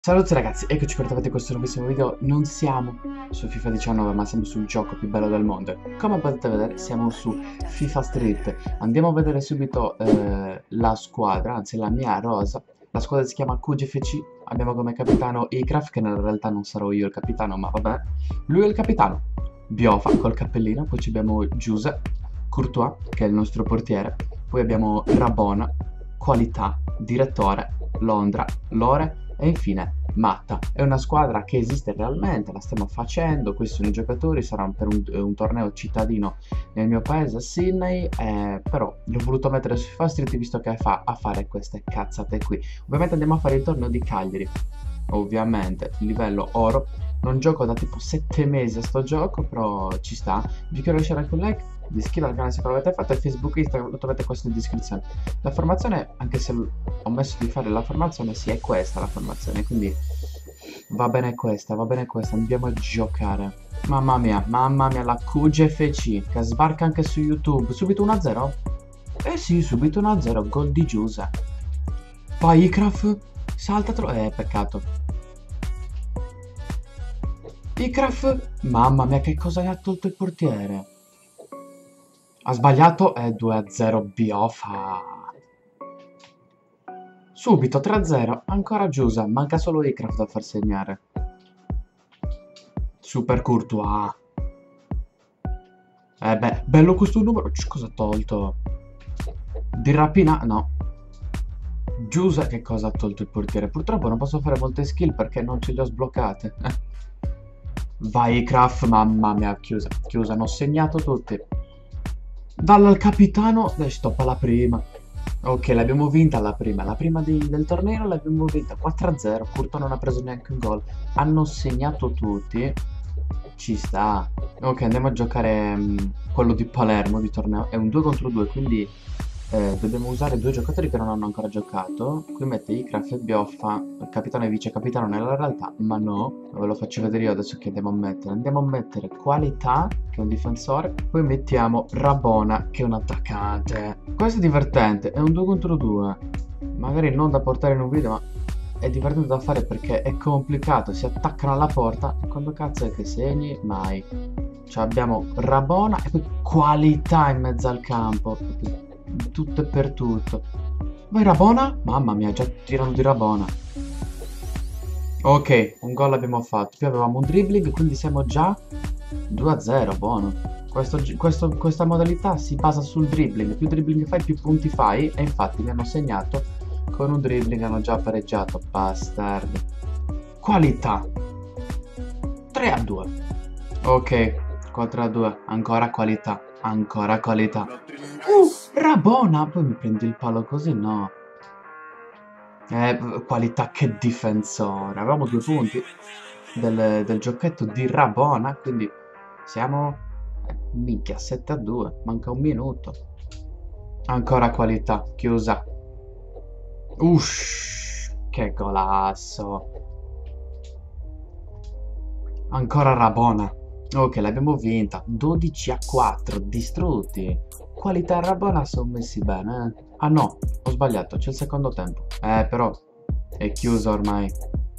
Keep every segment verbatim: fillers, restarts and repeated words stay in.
Salve ragazzi, eccoci per trovare questo nuovissimo video. Non siamo su FIFA diciannove, ma siamo sul gioco più bello del mondo. Come potete vedere siamo su FIFA Street. Andiamo a vedere subito eh, la squadra, anzi la mia rosa. La squadra si chiama Q G F C. Abbiamo come capitano Icraf, che nella realtà non sarò io il capitano, ma vabbè. Lui è il capitano. Biofa col cappellino, poi abbiamo Giuse, Courtois, che è il nostro portiere. Poi abbiamo Rabona, Qualità, Direttore, Londra, Lore e infine Matta. È una squadra che esiste realmente, la stiamo facendo. Questi sono i giocatori, sarà per un, un torneo cittadino nel mio paese, a Sydney, eh, però l'ho voluto mettere su FIFA Street visto che fa a fare queste cazzate qui. Ovviamente andiamo a fare il torneo di Cagliari, ovviamente livello oro. Non gioco da tipo sette mesi a sto gioco, però ci sta. Vi chiedo di lasciare anche un like, di iscrivervi al canale se non l'avete fatto, e Facebook e Instagram lo trovate questo in descrizione. La formazione, anche se ho messo di fare la formazione, sì, è questa la formazione, quindi va bene questa, va bene questa, andiamo a giocare. Mamma mia, mamma mia, la Q G F C che sbarca anche su YouTube. Subito uno a zero? Eh sì, subito uno a zero, gol di Giuse. Vai Icraf, saltatelo, eh peccato. Icraf, mamma mia, che cosa gli ha tolto il portiere? Ha sbagliato, è due a zero Biofa. Subito tre a zero, ancora Giuse, manca solo Icraf da far segnare. Super Courtois. Eh beh, bello questo numero, cosa ha tolto? Di rapina, no. Giuse, che cosa ha tolto il portiere? Purtroppo non posso fare molte skill perché non ce le ho sbloccate. Vai Icraf, mamma mia, chiusa, chiusa, hanno segnato tutti. Dal capitano, dai, stop alla prima. Ok, l'abbiamo vinta la prima, la prima di, del torneo l'abbiamo vinta quattro a zero, Courtois non ha preso neanche un gol. Hanno segnato tutti, ci sta. Ok, andiamo a giocare um, quello di Palermo di torneo, è un due contro due, quindi eh, dobbiamo usare due giocatori che non hanno ancora giocato. Qui mette Icraf e Biofa, capitano e vice capitano nella realtà, ma no, ve lo faccio vedere io adesso che andiamo a mettere. Andiamo a mettere Qualità, che è un difensore, poi mettiamo Rabona, che è un attaccante. Questo è divertente, è un due contro due, magari non da portare in un video, ma è divertente da fare perché è complicato, si attaccano alla porta e quando cazzo è che segni? Mai. Cioè abbiamo Rabona e poi Qualità in mezzo al campo, tutto e per tutto. Vai Rabona? Mamma mia, già tirano di Rabona. Ok, un gol abbiamo fatto, più avevamo un dribbling, quindi siamo già due a zero, buono. Questo, questo, questa modalità si basa sul dribbling, più dribbling fai più punti fai, e infatti mi hanno segnato con un dribbling, hanno già pareggiato, bastard. Qualità tre a due. Ok, quattro a due, ancora Qualità, ancora Qualità. Uh, Rabona, poi mi prendi il palo così, no. Eh, Qualità, che difensore. Avevamo due punti del, del giochetto di Rabona, quindi siamo, eh, minchia, sette a due, manca un minuto. Ancora Qualità, chiusa. Ush, che golasso. Ancora Rabona. Ok, l'abbiamo vinta, dodici a quattro, distrutti. Qualità e Rabona sono messi bene, eh. Ah no, ho sbagliato, c'è il secondo tempo. Eh, però è chiuso ormai.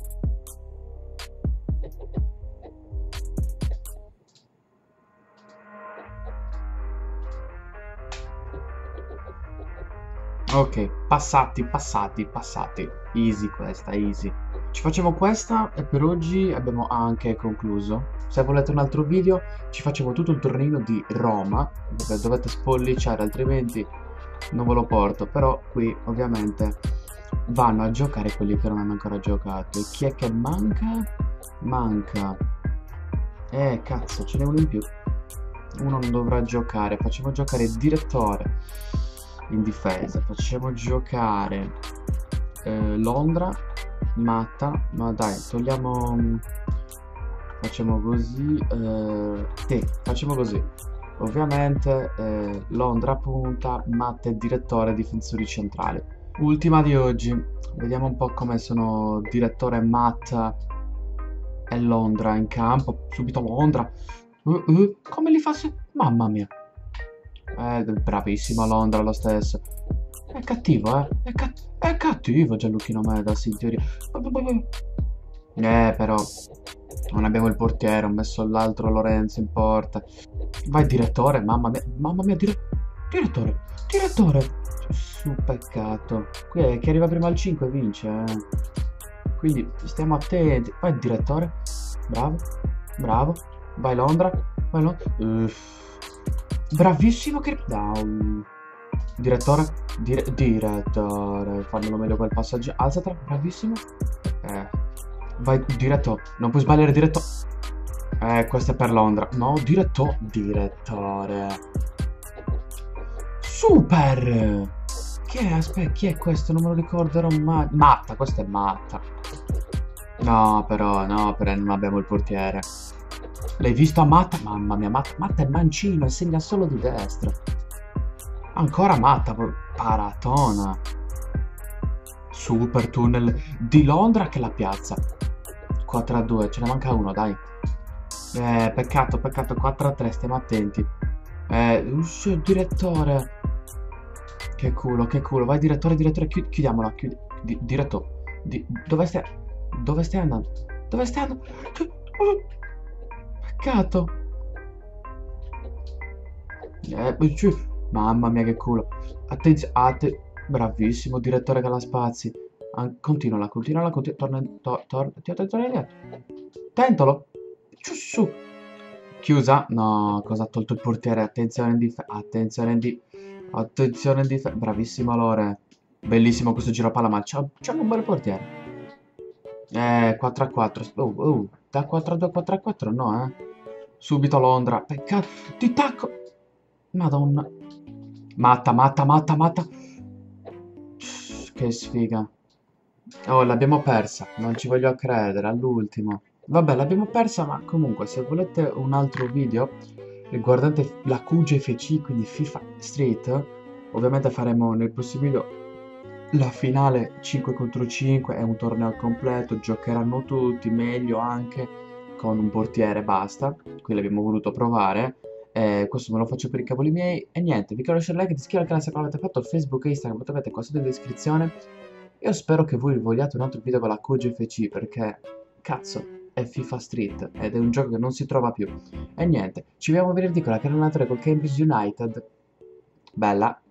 Ok, passati, passati, passati. Easy questa, easy. Ci facciamo questa e per oggi abbiamo anche concluso. Se volete un altro video ci facciamo tutto il torneo di Roma, dove dovete spolliciare, altrimenti non ve lo porto. Però qui ovviamente vanno a giocare quelli che non hanno ancora giocato. E chi è che manca? Manca. Eh cazzo, ce n'è uno in più. Uno non dovrà giocare. Facciamo giocare il direttore in difesa. Facciamo giocare eh, Londra, Matta. Ma dai, togliamo... Facciamo così, eh, sì, facciamo così. Ovviamente eh, Londra punta, Matta è direttore, difensori centrali. Ultima di oggi, vediamo un po' come sono direttore Matta e Londra in campo. Subito Londra. Uh, uh, come li fa se... Mamma mia. Eh, bravissimo Londra lo stesso. È cattivo, eh. È, ca è cattivo Gianluchino Medas in teoria. Eh, però non abbiamo il portiere, ho messo l'altro Lorenzo in porta. Vai, direttore, mamma mia, mamma mia, dire- direttore, direttore. Su, peccato. Qui è chi arriva prima al cinque vince, eh. Quindi stiamo attenti. Vai, direttore. Bravo, bravo. Vai, Londra. Vai, Londra. Uff. Bravissimo che... No. Direttore, dire- direttore, fammelo meglio quel passaggio. Alzatela, bravissimo. Eh. Vai, diretto. Non puoi sbagliare, diretto. Eh, questo è per Londra. No, diretto. Direttore. Super! Chi è? Aspetta, chi è questo? Non me lo ricorderò mai. Matta, questa è Matta. No, però, no, però non abbiamo il portiere. L'hai visto a Matta? Mamma mia, Matta, Matta è mancino e segna solo di destra. Ancora Matta, paratona. Super tunnel di Londra che la piazza. quattro a due, ce ne manca uno, dai. Eh, peccato, peccato, quattro a tre, stiamo attenti. Eh, usci, direttore. Che culo, che culo. Vai, direttore, direttore, chi- chiudiamola, chiudi. Di, diretto. Di, dove stai? Dove stai andando? Dove stai andando? Oh, peccato. Eh, giù. Mamma mia, che culo. Attenzione, atte... Bravissimo, direttore Galaspazi. Ah, continuala, continuala, continu torna, to, tor, ti ho detto niente. Tentalo. Giù, su. Chiusa. No, cosa ha tolto il portiere? Attenzione in difesa. Attenzione in difesa. Attenzione in difesa. Bravissimo Lore. Bellissimo questo giro a palla, ma c'è un bel portiere. Eh, quattro a quattro. Oh, oh, da quattro a due a quattro a quattro, no, eh. Subito Londra. Peccato. Di tacco. Madonna. Matta, matta, matta, matta. Che sfiga. Oh, l'abbiamo persa. Non ci voglio credere, all'ultimo. Vabbè, l'abbiamo persa, ma comunque, se volete un altro video riguardante la Q G F C, quindi FIFA Street, ovviamente faremo nel prossimo video la finale cinque contro cinque, è un torneo al completo, giocheranno tutti, meglio anche con un portiere, basta. Qui l'abbiamo voluto provare. Eh, questo me lo faccio per i cavoli miei. E niente, vi chiedo lasciare like, iscrivetevi al canale se non l'avete fatto, Facebook e Instagram lo trovate qua sotto in descrizione. Io spero che voi vogliate un altro video con la Q G F C perché, cazzo, è FIFA Street ed è un gioco che non si trova più. E niente, ci vediamo venerdì con la canale tre con Cambridge United. Bella!